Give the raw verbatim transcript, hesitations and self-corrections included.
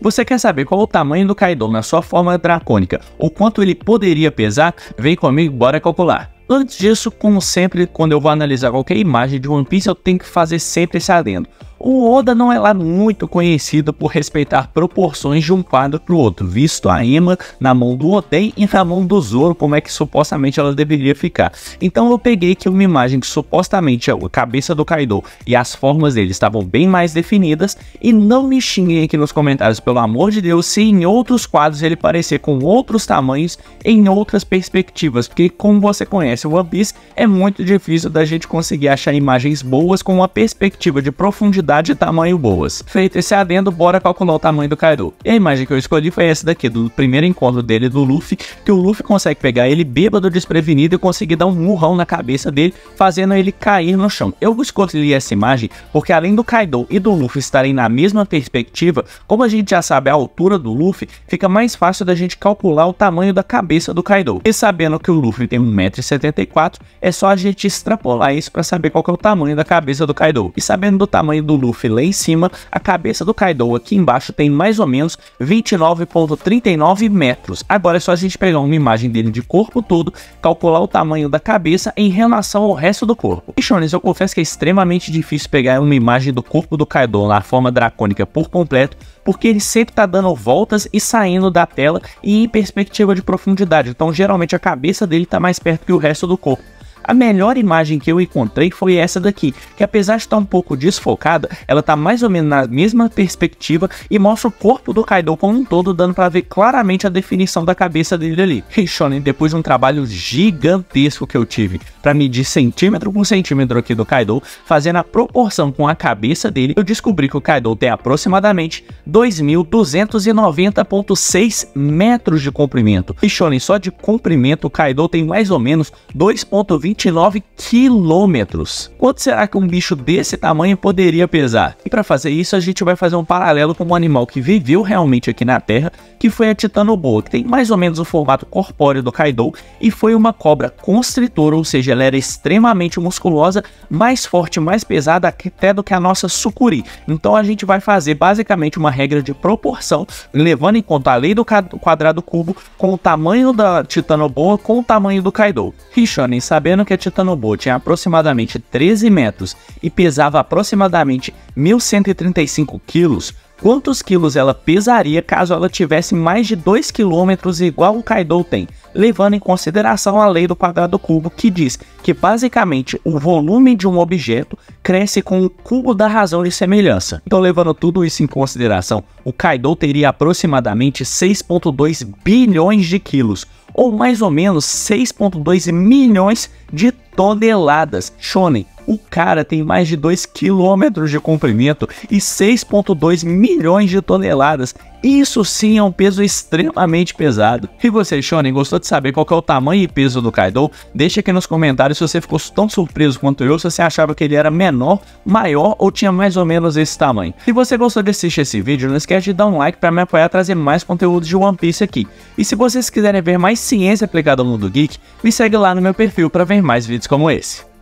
Você quer saber qual é o tamanho do Kaido na sua forma dracônica ou quanto ele poderia pesar? Vem comigo, bora calcular. Antes disso, como sempre, quando eu vou analisar qualquer imagem de One Piece, eu tenho que fazer sempre esse adendo. O Oda não é lá muito conhecido por respeitar proporções de um quadro para o outro, visto a Ema na mão do Oden e na mão do Zoro, como é que supostamente ela deveria ficar. Então eu peguei aqui uma imagem que supostamente a cabeça do Kaido e as formas dele estavam bem mais definidas, e não me xinguem aqui nos comentários, pelo amor de Deus, se em outros quadros ele parecer com outros tamanhos em outras perspectivas, porque como você conhece o One Piece, é muito difícil da gente conseguir achar imagens boas com uma perspectiva de profundidade de tamanho boas. Feito esse adendo, bora calcular o tamanho do Kaido. E a imagem que eu escolhi foi essa daqui, do primeiro encontro dele do Luffy, que o Luffy consegue pegar ele bêbado, desprevenido, e conseguir dar um murrão na cabeça dele, fazendo ele cair no chão. Eu escolhi essa imagem porque além do Kaido e do Luffy estarem na mesma perspectiva, como a gente já sabe a altura do Luffy, fica mais fácil da gente calcular o tamanho da cabeça do Kaido. E sabendo que o Luffy tem um metro e setenta e quatro, é só a gente extrapolar isso para saber qual que é o tamanho da cabeça do Kaido. E sabendo do tamanho do Luffy lá em cima, a cabeça do Kaido aqui embaixo tem mais ou menos vinte e nove vírgula trinta e nove metros. Agora é só a gente pegar uma imagem dele de corpo todo, calcular o tamanho da cabeça em relação ao resto do corpo. E Shonens, eu confesso que é extremamente difícil pegar uma imagem do corpo do Kaido na forma dracônica por completo, porque ele sempre tá dando voltas e saindo da tela e em perspectiva de profundidade, então geralmente a cabeça dele tá mais perto que o resto do corpo. A melhor imagem que eu encontrei foi essa daqui, que apesar de estar um pouco desfocada, ela tá mais ou menos na mesma perspectiva e mostra o corpo do Kaido como um todo, dando para ver claramente a definição da cabeça dele ali. E Shonen, depois de um trabalho gigantesco que eu tive para medir centímetro por centímetro aqui do Kaido, fazendo a proporção com a cabeça dele, eu descobri que o Kaido tem aproximadamente dois mil duzentos e noventa vírgula seis metros de comprimento. E Shonen, só de comprimento o Kaido tem mais ou menos dois vírgula vinte e nove quilômetros. Quanto será que um bicho desse tamanho poderia pesar? E para fazer isso, a gente vai fazer um paralelo com um animal que viveu realmente aqui na Terra, que foi a Titanoboa, que tem mais ou menos o formato corpóreo do Kaido e foi uma cobra constritora, ou seja, ela era extremamente musculosa, mais forte, mais pesada até do que a nossa sucuri. Então a gente vai fazer basicamente uma regra de proporção, levando em conta a lei do quadrado cubo, com o tamanho da Titanoboa com o tamanho do Kaido. E Shonen, sabendo que a Titanoboa tinha aproximadamente treze metros e pesava aproximadamente mil cento e trinta e cinco quilos, quantos quilos ela pesaria caso ela tivesse mais de dois quilômetros igual o Kaido tem? Levando em consideração a lei do quadrado cubo, que diz que basicamente o volume de um objeto cresce com o cubo da razão de semelhança. Então, levando tudo isso em consideração, o Kaido teria aproximadamente seis vírgula dois bilhões de quilos, ou mais ou menos seis vírgula dois milhões de toneladas. Shonen, o cara tem mais de dois quilômetros de comprimento e seis vírgula dois milhões de toneladas. Isso sim é um peso extremamente pesado. E você, Shonen, gostou de saber qual que é o tamanho e peso do Kaido? Deixa aqui nos comentários se você ficou tão surpreso quanto eu, se você achava que ele era menor, maior ou tinha mais ou menos esse tamanho. Se você gostou de assistir esse vídeo, não esquece de dar um like para me apoiar a trazer mais conteúdo de One Piece aqui. E se vocês quiserem ver mais ciência aplicada ao mundo geek, me segue lá no meu perfil para ver mais vídeos como esse.